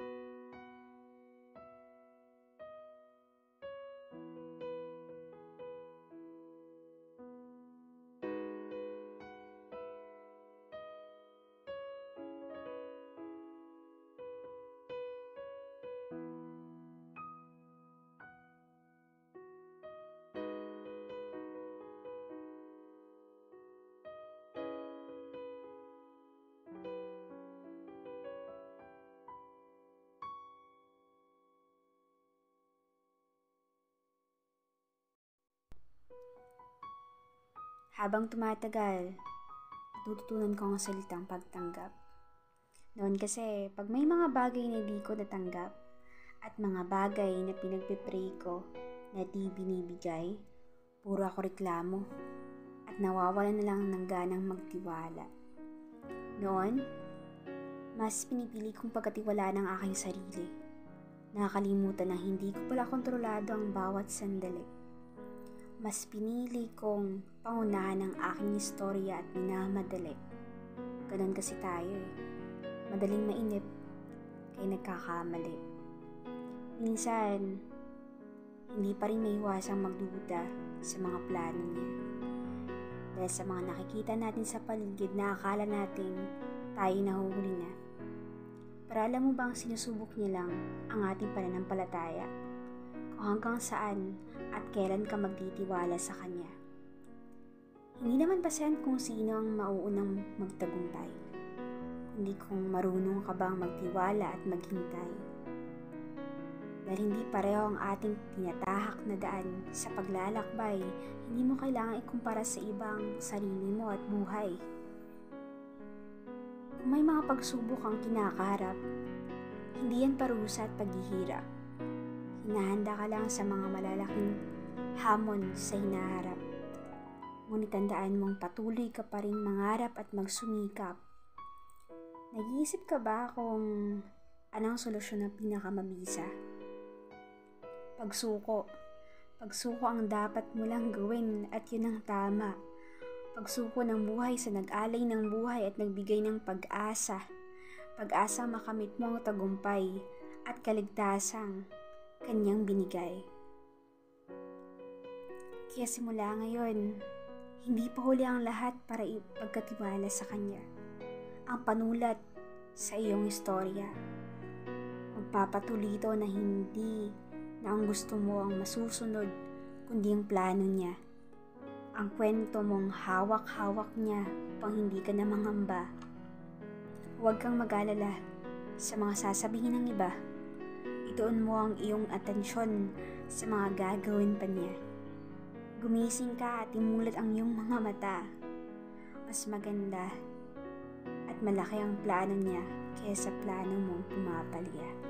Habang tumatagal, natututunan ko ang salitang pagtanggap. Noon kasi, pag may mga bagay na di ko natanggap at mga bagay na pinagpipray ko na di binibigay, puro ako reklamo at nawawalan na lang ng ganang magtiwala. Noon, mas pinipili kong pagkatiwalaan ng aking sarili. Nakakalimutan na hindi ko pala kontrolado ang bawat sandali. Mas pinili kong pangunahan ang aking istorya at minamadali. Ganon kasi tayo eh. Madaling mainip, kaya nagkakamali. Minsan, hindi pa rin maiwasang magduda sa mga plano niya. Dahil sa mga nakikita natin sa paligid na akala nating tayo nahuhuli na. Pero alam mo ba ang sinusubok niya lang ang ating pananampalataya? Kung hanggang saan at kailan ka magtitiwala sa kanya. Hindi naman basehan kung sino ang mauunang magtagumpay, kundi kung marunong ka bang magtiwala at maghintay. Dahil hindi pareho ang ating tinatahak na daan sa paglalakbay, hindi mo kailangang ikumpara sa ibang sarili mo at buhay. Kung may mga pagsubok kang kinakaharap, hindi yan parusa at paghihirap. Hinahanda ka lang sa mga malalaking hamon sa hinaharap. Ngunit tandaan mong patuloy ka pa rin mangarap at magsumikap. Nag-iisip ka ba kung anong solusyon na pinakamabisa? Pagsuko. Pagsuko ang dapat mo lang gawin at yun ang tama. Pagsuko ng buhay sa nag-alay ng buhay at nagbigay ng pag-asa. Pag-asang makamit mo ang tagumpay at kaligtasang kanyang binigay. Kaya simula ngayon, hindi pa huli ang lahat para ipagkatiwala sa kanya. Ang panulat sa iyong istorya. Magpapatuloy ito na hindi na ang gusto mo ang masusunod, kundi ang plano niya. Ang kwento mong hawak-hawak niya upang hindi ka na mangamba. Huwag kang mag-alala sa mga sasabihin ng iba. Ituon mo ang iyong atensyon sa mga gagawin pa niya. Gumising ka at imulat ang iyong mga mata. Mas maganda at malaki ang plano niya kaysa plano mong pumapalya.